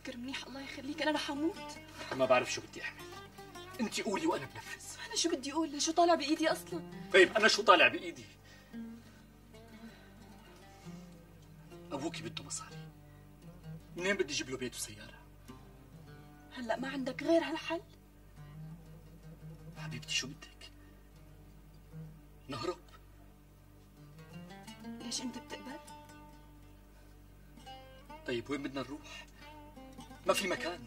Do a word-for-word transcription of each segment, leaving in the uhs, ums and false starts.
فكر منيح الله يخليك، انا رح اموت. ما بعرف شو بدي اعمل، انت قولي وانا بنفذ. انا شو بدي اقول؟ شو طالع بايدي اصلا؟ طيب انا شو طالع بايدي؟ ابوكي بده مصاري، منين بدي اجيب له بيت وسياره؟ هلا ما عندك غير هالحل؟ حبيبتي شو بدك؟ نهرب؟ ليش انت بتقبل؟ طيب وين بدنا نروح؟ ما في مكان.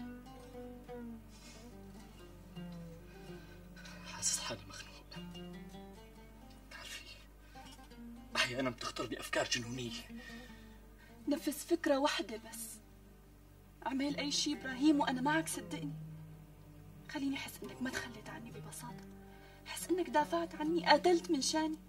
حاسس حالي مخنوق. بتعرفي احيانا بتخطر لي افكار جنونيه. نفذ فكره واحده بس، اعمل اي شيء ابراهيم وانا معك صدقني. خليني احس انك ما تخليت عني ببساطه، احس انك دافعت عني، قاتلت من شاني.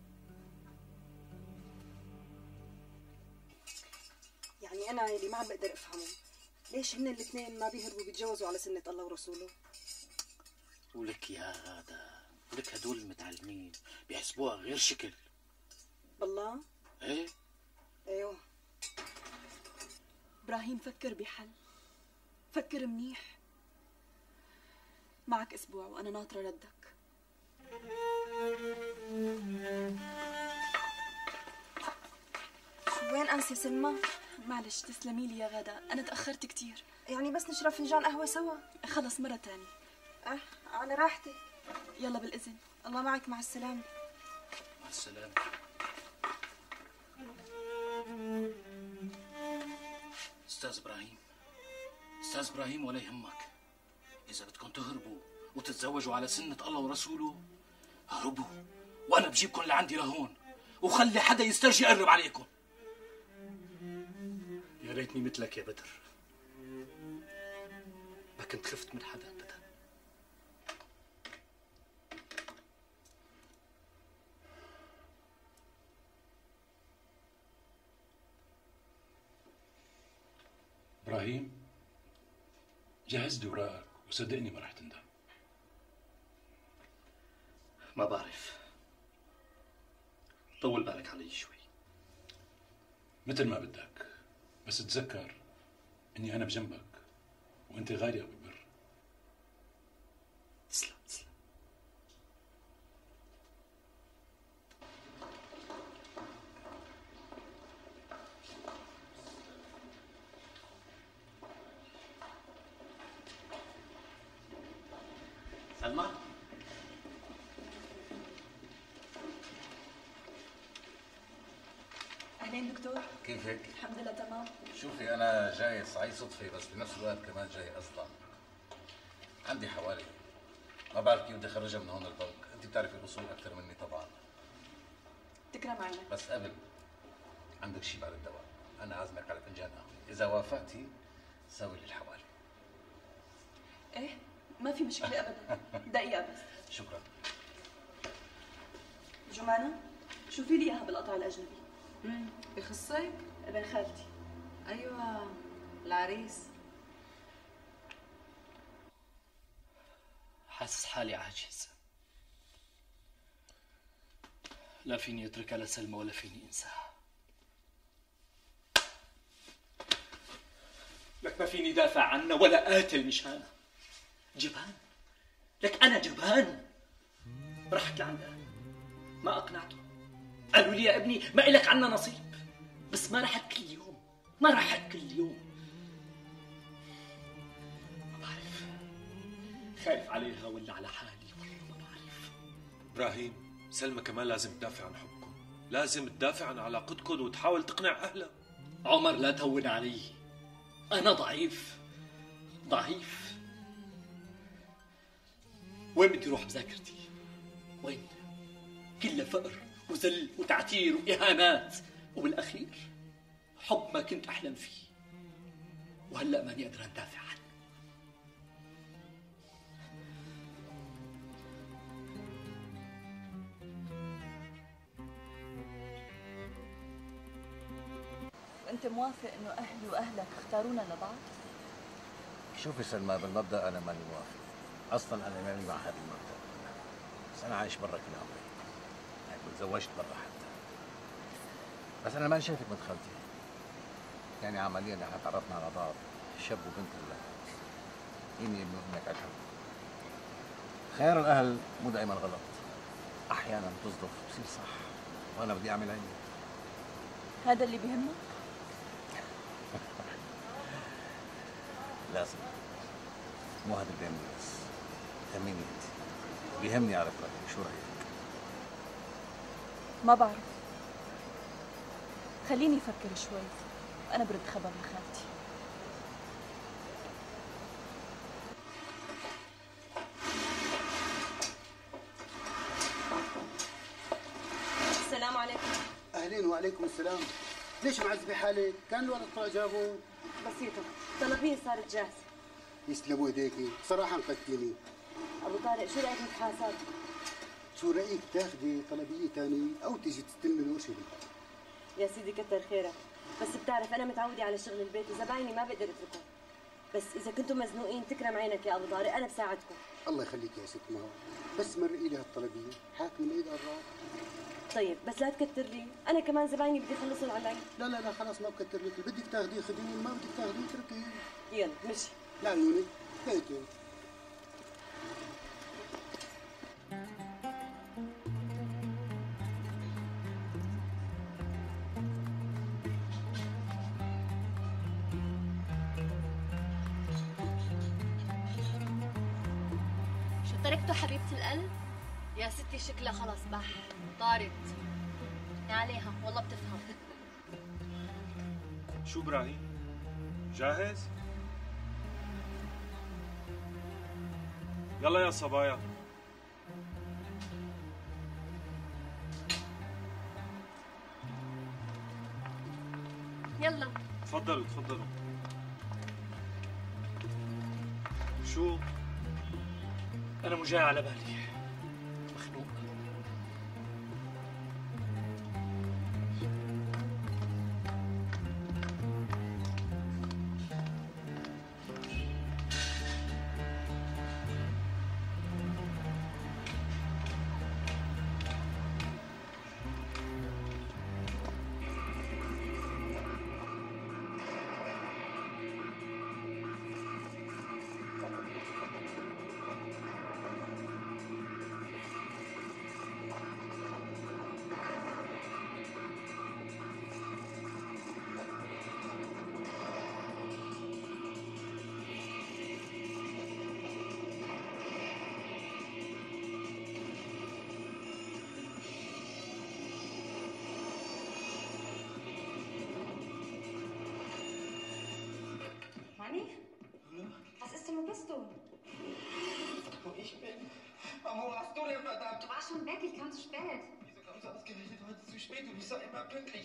يعني انا اللي ما عم بقدر افهمه، ليش هن الاثنين ما بيهربوا بيتجوزوا على سنه الله ورسوله؟ ولك يا غادة، ولك هدول المتعلمين بيحسبوها غير شكل. بالله؟ ايه ايوه. ابراهيم فكر بحل، فكر منيح. معك اسبوع وانا ناطره ردك. وين انسه سلمى؟ معلش تسلمي لي يا غدا، انا تاخرت كثير. يعني بس نشرب فنجان قهوه سوا؟ خلص مره ثانيه. اه على راحتك. يلا بالاذن. الله معك، مع السلامه. مع السلامة. استاذ ابراهيم، استاذ ابراهيم ولا يهمك، اذا بدكم تهربوا وتتزوجوا على سنة الله ورسوله هربوا، وانا بجيبكم لعندي لهون وخلي حدا يسترجي يقرب عليكم. يا ريتني مثلك يا بدر، ما كنت خفت من حدا ابدا. ابراهيم جهز لي اوراقك وصدقني ما رح تندم. ما بعرف، طول بالك علي شوي. مثل ما بدك، بس تذكر اني انا بجنبك وانت غالي ابو البر. تسلم تسلم. سلمى، اهلين دكتور. كيفك؟ الحمد لله تمام. شوفي أنا جاي صعيد صدفة، بس بنفس الوقت كمان جاي قصدا. عندي حوالي، ما بعرف كيف بدي أخرجها من هون البنك، أنت بتعرفي الأصول أكثر مني طبعا. تكرم عينك. بس قبل عندك شيء بعد الدواء، أنا عازمك على فنجان قهوة، إذا وافقتي سوي لي الحوالي. ايه ما في مشكلة ابدا، دقيقة بس. شكرا. جمانة شوفي لي اياها بالقطع الاجنبي. امم بخصك؟ ابن خالتي. ايوه العريس. حاسس حالي عاجز، لا فيني اتركها لسلمى ولا فيني انساها. لك ما فيني دافع عنها ولا قاتل مشانها. جبان، لك انا جبان. رحت لعند اهلي ما اقنعتهم، قالوا لي يا ابني ما إلك عنا نصيب، بس ما رحت كل يوم، ما رحت كل يوم. ما بعرف، خايف عليها ولا على حالي والله ما بعرف. ابراهيم، سلمى كمان لازم تدافع عن حبكم، لازم تدافع عن علاقتكم وتحاول تقنع اهلها. عمر لا تهون علي، انا ضعيف ضعيف. وين بدي اروح بذاكرتي؟ وين؟ كلها فقر وذل وتعتير واهانات، وبالاخير حب ما كنت احلم فيه، وهلا ماني قادر ادافع عنه. وانت موافق انه اهلي واهلك اختارونا لبعض؟ شوفي سلمى، بالمبدأ أنا ماني موافق، أصلا أنا ماني مع هذا المبدأ، بس أنا عايش برا كل عمري، يعني تزوجت برا حتى. بس أنا ماني شايفك بنت خالتي، يعني عمليا احنا تعرفنا على بعض شاب وبنت هلا إني ابن ابنك أكرم. خيار الأهل مو دائما غلط، أحيانا بتصدف بصير صح، وأنا بدي أعمل عيني. هذا اللي بيهمك؟ لازم. مو هذا اللي بيهمني بس، بيهمني أنت، بيهمني أعرف رأيك، شو رأيك؟ ما بعرف، خليني أفكر شوي، أنا برد خبر لخالتي. السلام عليكم. اهلين وعليكم السلام. ليش معذبه حالك؟ كان الولد طلع جابه. بسيطة، طلبية صارت جاهزة. يسلموا ايديكي، صراحه انقذتيني. أبو طارق شو رأيك نتحاسب؟ شو رايك تاخذي طلبيه ثانيه او تيجي تستلمي الورشه؟ يا سيدي كتر خيرك، بس بتعرف أنا متعودة على شغل البيت وزبايني ما بقدر أتركهم. بس إذا كنتم مزنوقين تكرم عينك يا أبو طارق، أنا بساعدكم. الله يخليك يا ست مها، بس مرقي لي هالطلبيه، حاك من ايد قراب. طيب بس لا تكتر لي، أنا كمان زبايني بدي يخلصون على العين. لا لا لا خلاص ما بكتر لك، بدك تاخذيه خذيه، ما بدك تاخذيه اتركيه. يلا مشي. لعيونك، هيك. شو تركته حبيبة القلب؟ يا ستي شكلها خلص بح طارت عليها، والله بتفهم. شو ابراهيم؟ جاهز؟ يلا يا صبايا. يلا تفضلوا تفضلوا. شو؟ أنا مو جاي على بالي، مخنوق. Manni? Was ist denn, wo bist du? Wo ich bin? Wo warst du denn, verdammt? Du warst schon weg, ich kam zu spät. Wieso kommst du ausgerechnet heute zu spät? Du bist doch immer pünktlich.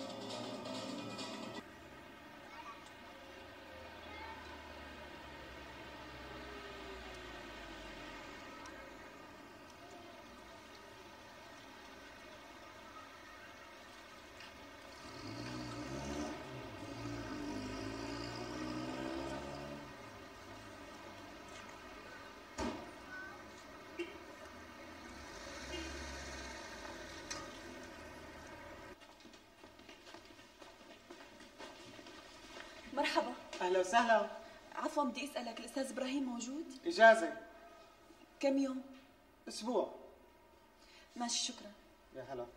مرحبا. اهلا وسهلا. عفوا بدي اسالك الاستاذ ابراهيم موجود؟ اجازه. كم يوم؟ اسبوع. ماشي شكرا. يا هلا.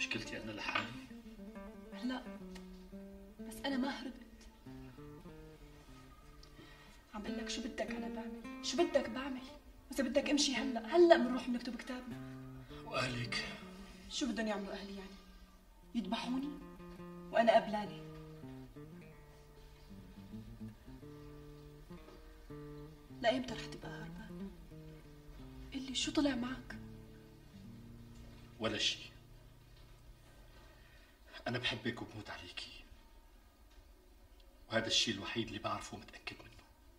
مشكلتي انا لحالي؟ لا، بس انا ما هربت. عم بقول لك شو بدك انا بعمل، شو بدك بعمل. واذا بدك امشي هلا هلا بنروح بنكتب كتابنا. واهلك شو بدهم يعملوا اهلي يعني؟ يذبحوني وانا قبلانه. لايمتى رح تبقى هربان؟ قلي شو طلع معك؟ ولا شيء. انا بحبك وبموت عليكي، وهذا الشيء الوحيد اللي بعرفه ومتاكد منه.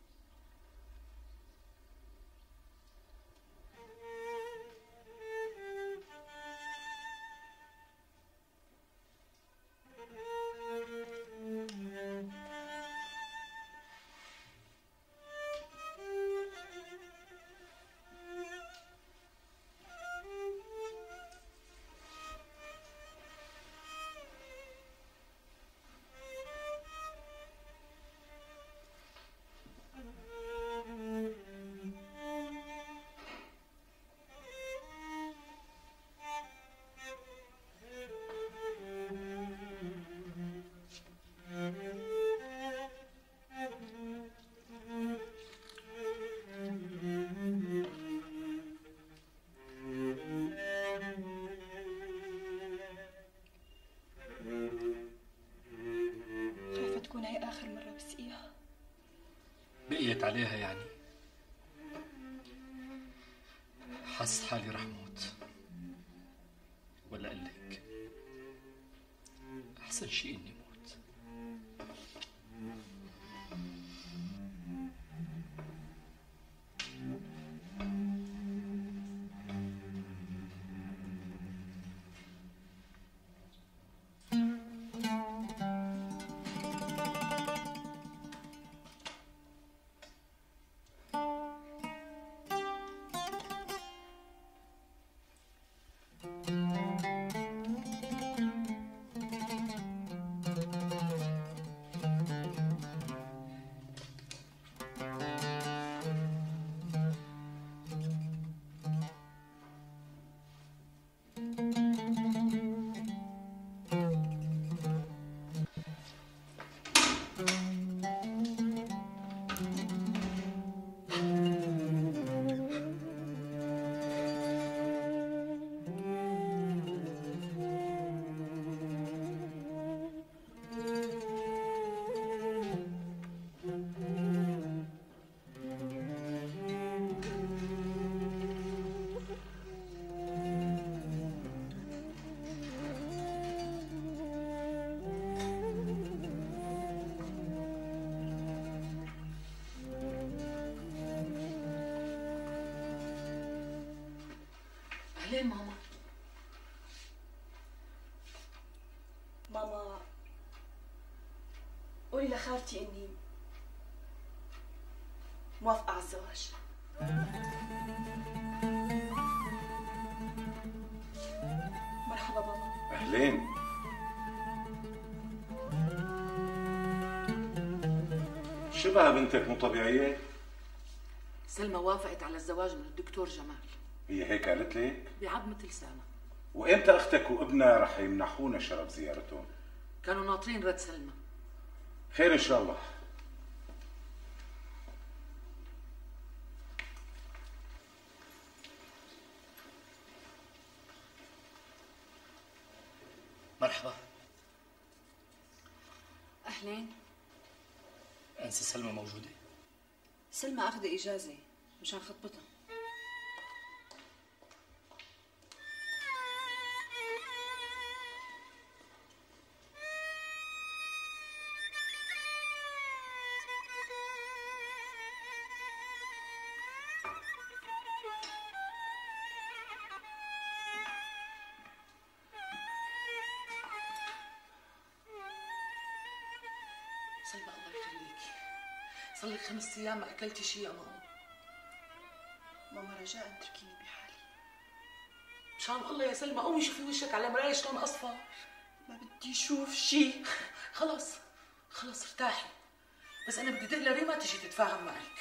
بقيت عليها يعني؟ حس حالي رح موت، ولا اقول لك احسن شيء اني موت. ليه ماما؟ ماما قولي لخالتي اني موافقة على الزواج. مرحبا بابا. اهلين. شبه بنتك مو طبيعية؟ سلمى وافقت على الزواج من الدكتور جمال. هي هيك قالت لك؟ بعظمة لسانها. وامتى اختك وابنها رح يمنحونا شرف زيارتهم؟ كانوا ناطرين رد سلمى. خير ان شاء الله. مرحبا. اهلين. انسة سلمى موجودة؟ سلمى اخذ اجازة مشان خطبتها. سلمى الله يخليكي، صار لك خمس ايام ما اكلتي شيء يا ماما. ماما رجاء اتركيني بحالي. مشان الله يا سلمى قومي شوفي وشك على المراية شلون اصفر. ما بدي اشوف شيء. خلص خلص ارتاحي، بس انا بدي تقلري ما تجي تتفاهم معك.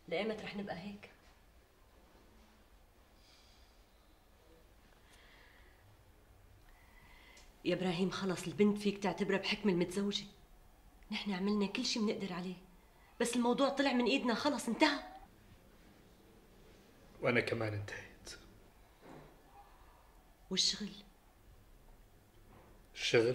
لأيمت رح نبقى هيك؟ يا ابراهيم خلص، البنت فيك تعتبرها بحكم المتزوجة. نحن عملنا كل شيء بنقدر عليه، بس الموضوع طلع من ايدنا، خلص انتهى. وانا كمان انتهيت. والشغل؟ الشغل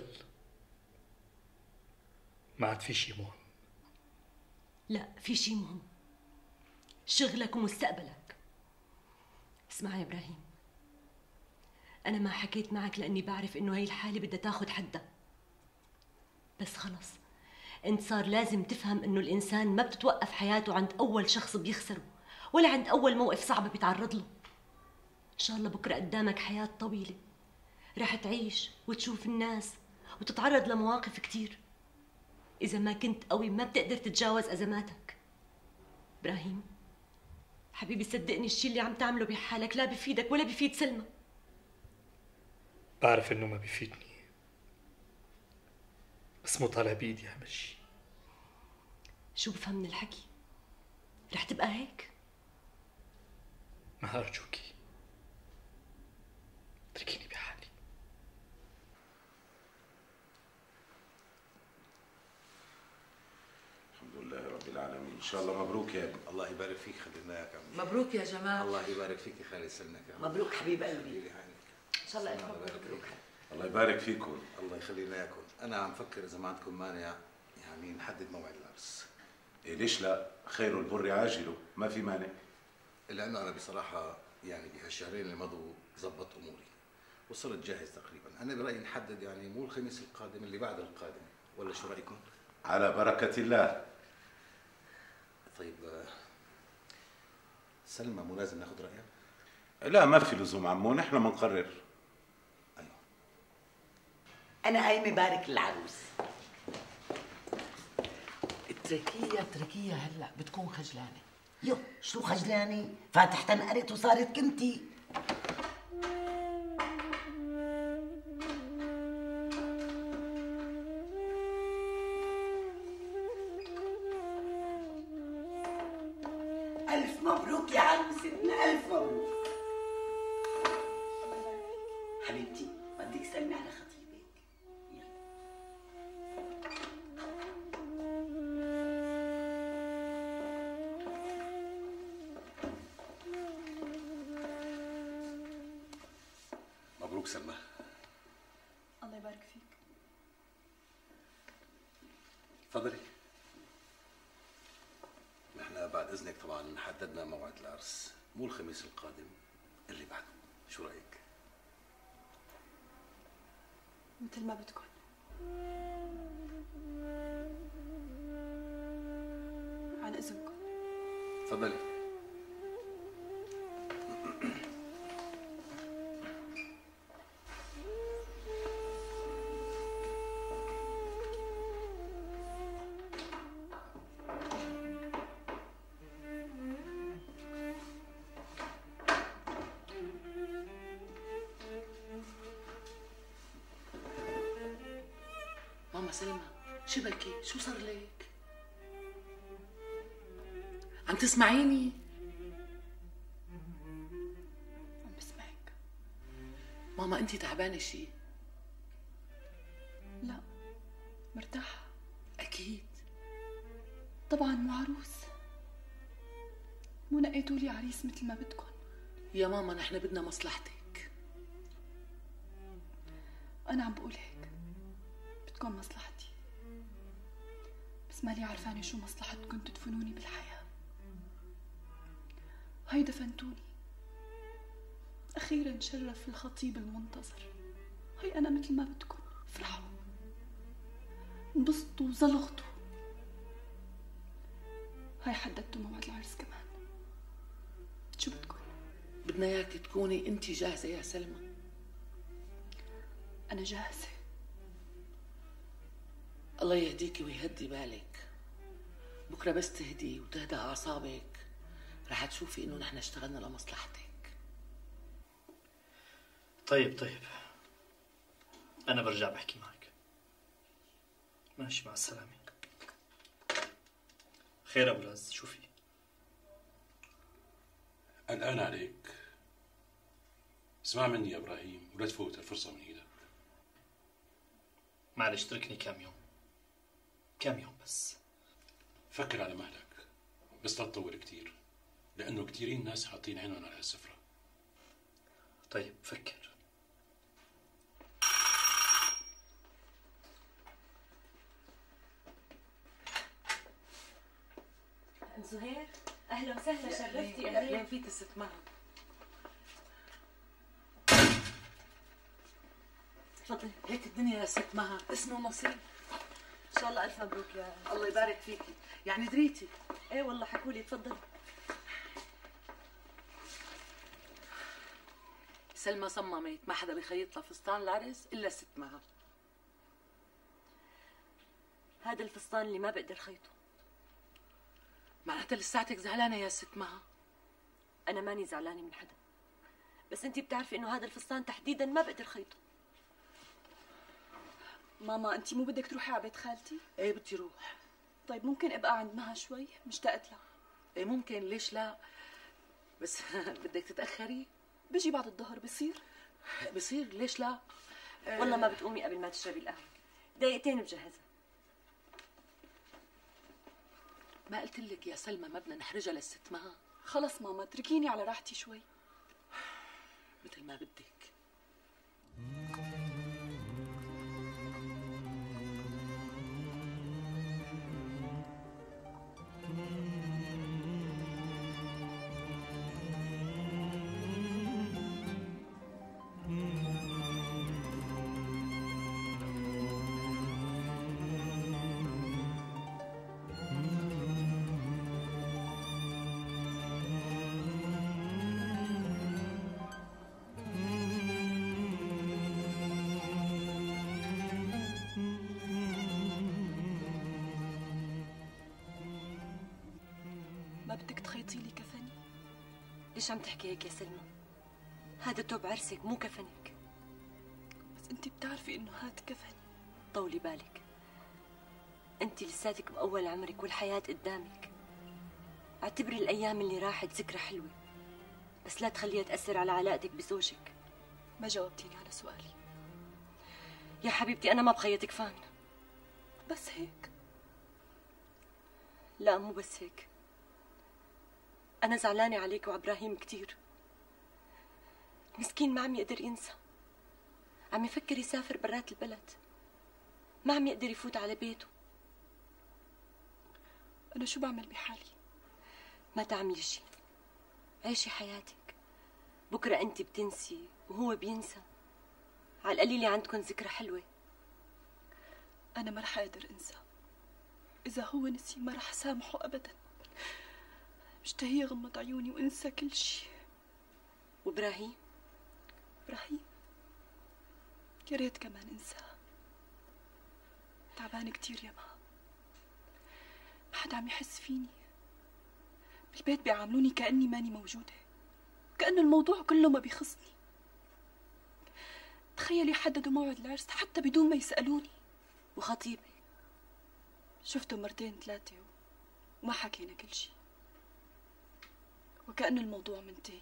ما عاد في شيء مهم. لا، في شيء مهم، شغلك ومستقبلك. اسمع يا ابراهيم، انا ما حكيت معك لاني بعرف انه هي الحالة بدها تاخد حدها، بس خلص انت صار لازم تفهم انه الانسان ما بتتوقف حياته عند اول شخص بيخسره، ولا عند اول موقف صعب بيتعرض له. ان شاء الله بكره قدامك حياة طويلة، رح تعيش وتشوف الناس وتتعرض لمواقف كتير. اذا ما كنت قوي ما بتقدر تتجاوز ازماتك. ابراهيم حبيبي صدقني، الشيء اللي عم تعمله بحالك لا بفيدك ولا بفيد سلمى. بعرف انه ما بيفيدني، بس مو طالع بايدي اعمل شيء. شو بفهم من الحكي؟ رح تبقى هيك؟ ما ارجوكي اتركيني بحالي. الحمد لله رب العالمين. ان شاء الله مبروك يا ابني. الله يبارك فيك. خلينا اياك. مبروك يا جمال. الله يبارك فيك يا خالي. يسلمك يا رب. مبروك حبيب قلبي. ان شاء الله الف مبروك. الله يبارك فيكم. الله يخلينا اياكم. انا عم فكر اذا ما عندكم مانع يعني نحدد موعد العرس. إيه ليش لا؟ خير البر عاجله، ما في مانع. لانه انا بصراحه يعني بهالشهرين اللي مضوا زبط اموري وصرت جاهز تقريبا. انا برايي نحدد يعني مو الخميس القادم، اللي بعد القادم، ولا شو رايكم؟ على بركه الله. طيب سلمى مو لازم ناخذ رايها؟ لا ما في لزوم عمو، نحن بنقرر. أنا قايمة بارك للعروس. اتركيها اتركيها هلا بتكون خجلانة. يو شو خجلانة؟ فاتحة انقرت وصارت كنتي. ألف مبروك يا عروستنا، ألف مبروك. حبيبتي بدك تسلمي على خطيبك. مبروك سلمى. الله يبارك فيك. تفضلي. نحن بعد اذنك طبعا حددنا موعد العرس، مو الخميس القادم، اللي بعده. شو رايك؟ مثل ما بدكم. عن اذنكم. تفضلي. ماما سلمى شو بكي؟ شو صار لك؟ عم تسمعيني؟ عم بسمعك. ماما انتي تعبانة شي؟ لا مرتاحة. أكيد. طبعا مو عروس، مو نقيتوا لي عريس مثل ما بدكم. يا ماما نحن بدنا مصلحتك. أنا عم بقول هيك، بدكم مصلحتي، بس مالي عرفانة شو مصلحتكم تدفنوني بالحياة. هاي دفنتوني، أخيرا شرف الخطيب المنتظر. هاي أنا مثل ما بدكم، افرحوا انبسطوا وزلغطوا. هاي حددتوا موعد العرس كمان، شو بدكم؟ بدنا اياك تكوني انتي جاهزة يا سلمى. أنا جاهزة. الله يهديكي ويهدي بالك. بكره بس تهدي وتهدى اعصابك رح تشوفي انه نحن اشتغلنا لمصلحتك. طيب طيب انا برجع بحكي معك. ماشي، مع السلامة. خير ابو العز، شو في؟ قلقان عليك. اسمع مني يا ابراهيم ولا تفوت الفرصه من ايدك. معلش اتركني كام يوم، كام يوم بس. فكر على مهلك، بس لا تطول كتير، لانه كتيرين ناس حاطين عينهم على هالسفره. طيب فكر. ام زهير اهلا وسهلا، شرفتي. اهلا فيك ست مها. تفضلي. هيك الدنيا يا ست مها، اسمه نصيب. ان شاء الله الف مبروك يا الله يبارك فيكي. يعني دريتي؟ ايه والله حكوا لي. تفضلي. سلمى صممت ما حدا بيخيط لها فستان العرس الا ست مها. هذا الفستان اللي ما بقدر خيطه. معناتها لساتك زعلانه يا ست مها؟ انا ماني زعلانه من حدا، بس انت بتعرفي انه هذا الفستان تحديدا ما بقدر خيطه. ماما انت مو بدك تروحي على بيت خالتي؟ ايه بدي روح. طيب ممكن ابقى عند مها شوي، مشتاقت لها. ايه ممكن، ليش لا، بس بدك تتاخري. بيجي بعد الظهر. بصير؟ بصير، ليش لا. والله ما بتقومي قبل ما تشربي القهوه. دقيقتين بجهزها. ما قلت لك يا سلمى ما بدنا نحرجها للست مها؟ خلص ماما اتركيني على راحتي شوي. مثل ما بدك. ما بدك تخيطي لي كفني؟ ليش عم تحكي هيك يا سلمى؟ هذا توب عرسك مو كفنك. بس انت بتعرفي انه هاد كفني. طولي بالك، انت لساتك باول عمرك والحياه قدامك. اعتبري الايام اللي راحت ذكرى حلوه، بس لا تخليها تاثر على علاقتك بزوجك. ما جاوبتيني على سؤالي. يا حبيبتي انا ما بخيط كفان. بس هيك؟ لا مو بس هيك، أنا زعلانة عليك وعبراهيم كتير. مسكين ما عم يقدر ينسى، عم يفكر يسافر برات البلد، ما عم يقدر يفوت على بيته. أنا شو بعمل بحالي؟ ما تعملي شي، عيشي حياتك. بكرة أنت بتنسي وهو بينسى، على القليلة عندكن ذكرى حلوة. أنا ما رح أقدر أنسى. إذا هو نسي ما رح سامحه أبدا. مشتهية غمض عيوني وانسى كل شيء. وابراهيم؟ ابراهيم يا ريت كمان انساه. تعبانة كتير يا ما ما حدا عم يحس فيني. بالبيت بيعاملوني كأني ماني موجودة، كأنه الموضوع كله ما بيخصني. تخيلي حددوا موعد العرس حتى بدون ما يسألوني. وخطيبي شفته مرتين ثلاثة وما حكينا كل شيء، وكأنه الموضوع منتهي.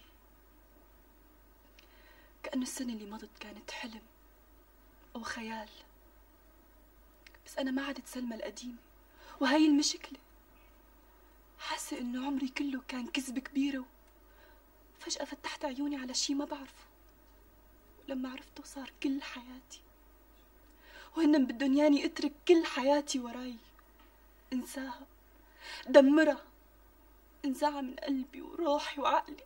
كأنه السنة اللي مضت كانت حلم أو خيال. بس أنا ما عدت سلمى القديمة، وهي المشكلة. حاسة إنه عمري كله كان كذبة كبيرة، وفجأة فتحت عيوني على شي ما بعرفه، ولما عرفته صار كل حياتي. وهن بدهم ياني أترك كل حياتي وراي، انساها، دمرها، انزعها من قلبي وروحي وعقلي.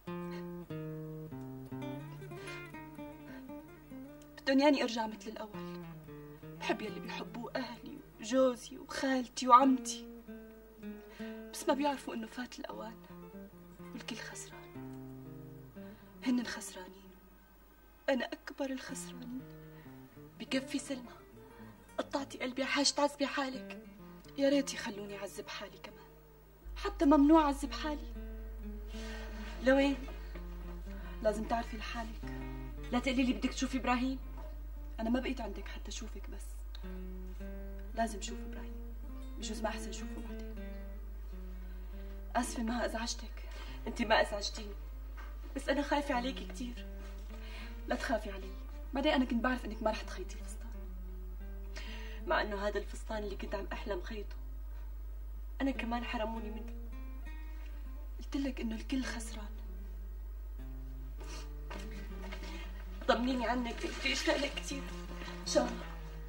بدهم ياني ارجع مثل الاول، بحب يلي بيحبوه اهلي وجوزي وخالتي وعمتي، بس ما بيعرفوا انه فات الاوان والكل خسران. هن خسرانين، انا اكبر الخسرانين. بكفي سلمى، قطعتي قلبي، حاج تعذبي حالك. يا ريت يخلوني اعذب حالي كمان، حتى ممنوع اعذب حالي. لوين؟ لازم تعرفي لحالك. لا تقولي لي بدك تشوفي ابراهيم. انا ما بقيت عندك حتى اشوفك، بس لازم شوف ابراهيم. بجوز ما احسن شوفه بعدين. اسفه ما ازعجتك. انت ما ازعجتيني، بس انا خايفه عليكي كثير. لا تخافي علي، بعدين انا كنت بعرف انك ما رح تخيطي الفستان، مع انه هذا الفستان اللي كنت عم احلم خيطه انا كمان حرموني منه. قلت لك انه الكل خسران. طمنيني عنك، بدي اشتاق لك كثير ان شاء الله.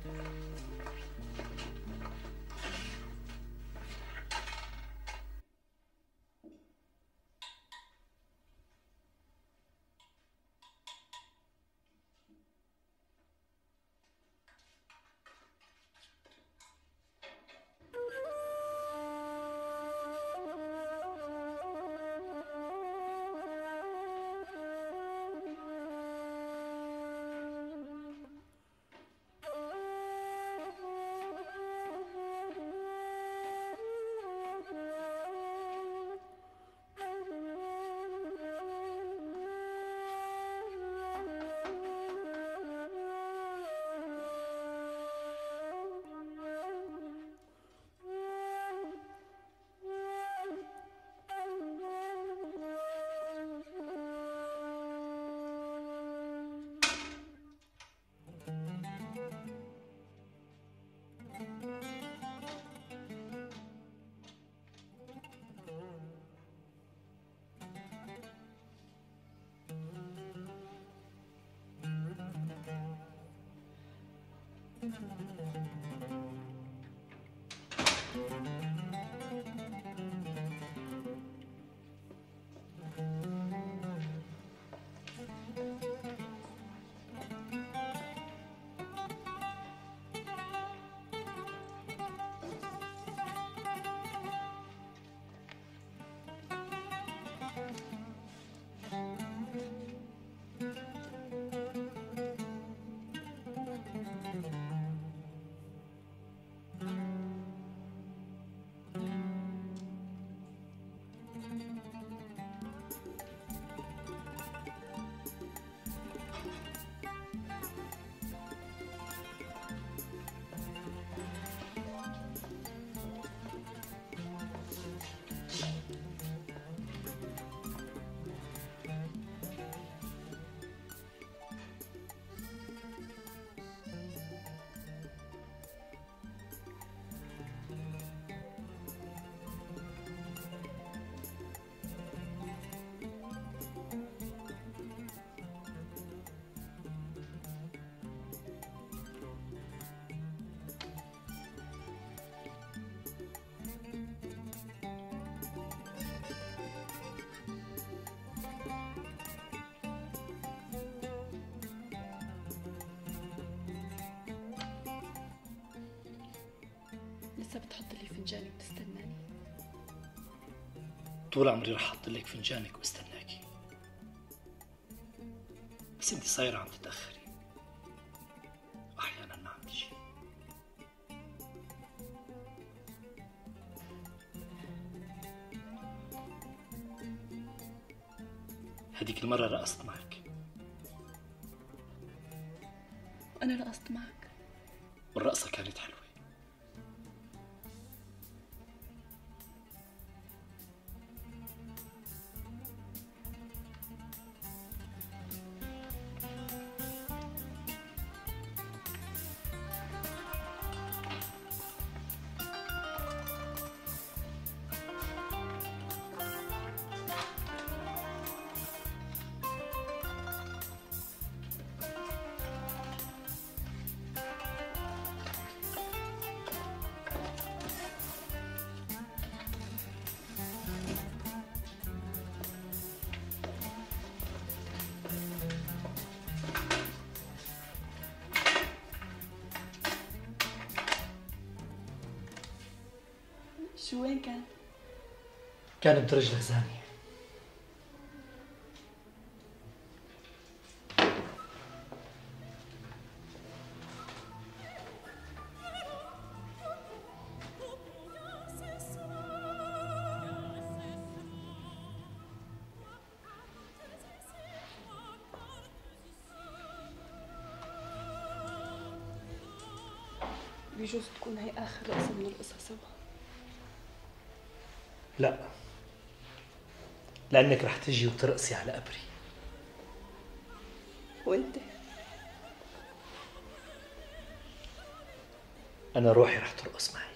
لسه بتحط لي فنجاني وتستناني؟ طول عمري رح احط لك فنجانك واستناكي، بس انت صايره عم تتاخري واحيانا ما عم تجي. هديك المره رقصت معك، وانا رقصت معك، والرقصه كانت حلوه. شو وين كان؟ كان بدرج الخزانة. بيجوز تكون هي آخر رقصة من القصة سوا. لا، لأنك رح تجي وترقصي على قبري. وانت؟ أنا روحي رح ترقص معك.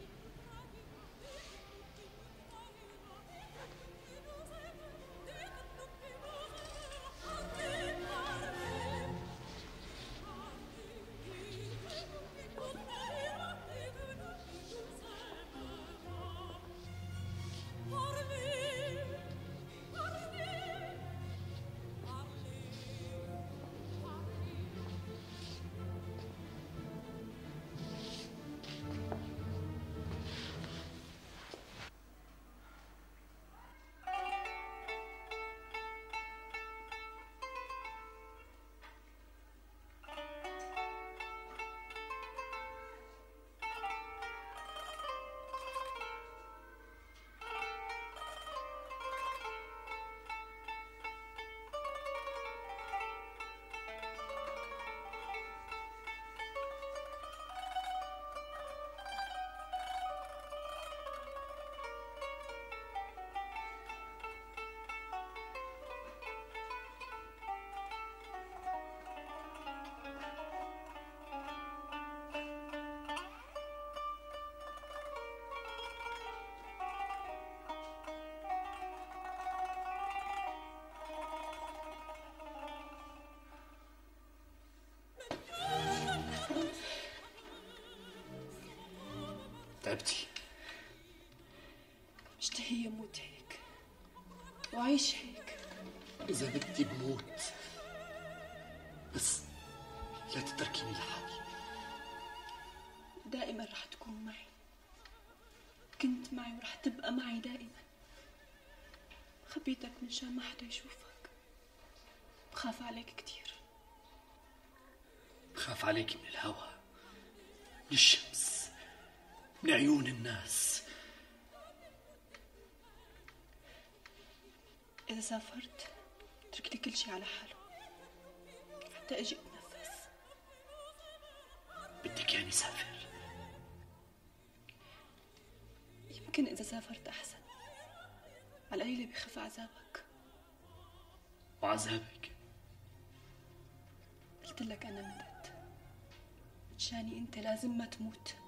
تعبتي؟ مشتهية موت هيك وعيش هيك. إذا بدي بموت، بس لا تتركيني لحالي. دائما رح تكون معي، كنت معي ورح تبقى معي دائما. خبيتك من شان ما حدا يشوفك، بخاف عليك كتير. بخاف عليك من الهوى، من الشمس، من عيون الناس. إذا سافرت تركت كل شي على حاله حتى أجي أتنفس. بدك يعني سافر؟ يمكن إذا سافرت أحسن، على القليلة بيخف عذابك. وعذابك؟ قلت لك أنا مدت، مشاني أنت لازم ما تموت.